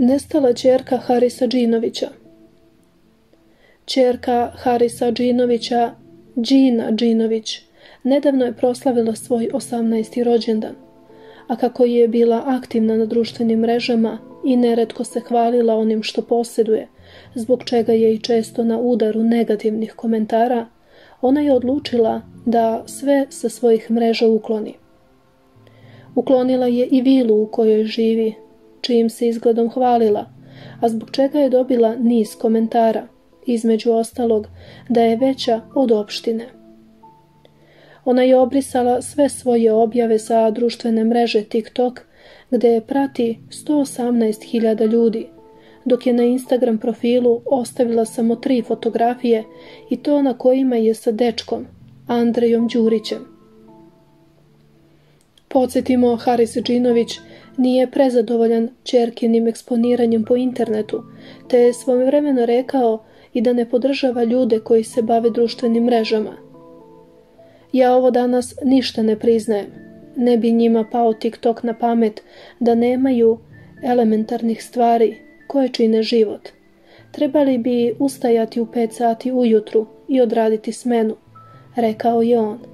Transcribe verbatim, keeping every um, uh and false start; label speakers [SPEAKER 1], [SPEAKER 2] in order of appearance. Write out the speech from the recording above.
[SPEAKER 1] Nestala ćerka Harisa Džinovića. Ćerka Harisa Džinovića, Džina Džinović, nedavno je proslavila svoj osamnaesti rođendan, a kako je bila aktivna na društvenim mrežama i neretko se hvalila onim što posjeduje, zbog čega je i često na udaru negativnih komentara, ona je odlučila da sve sa svojih mreža ukloni. Uklonila je i vilu u kojoj živi, čijim se izgledom hvalila, a zbog čega je dobila niz komentara, između ostalog da je veća od opštine. Ona je obrisala sve svoje objave sa društvene mreže TikTok, gde je prati sto osamnaest hiljada ljudi, dok je na Instagram profilu ostavila samo tri fotografije i to na kojima je sa dečkom, Andrejom Đurićem. Podsjetimo, Haris Džinović nije prezadovoljan ćerkinim eksponiranjem po internetu, te je svojevremeno rekao i da ne podržava ljude koji se bave društvenim mrežama. Ja ovo danas ništa ne priznajem. Ne bi njima pao TikTok na pamet da nemaju elementarnih stvari koje čine život. Trebali bi ustajati u pet sati ujutru i odraditi smenu, rekao je on.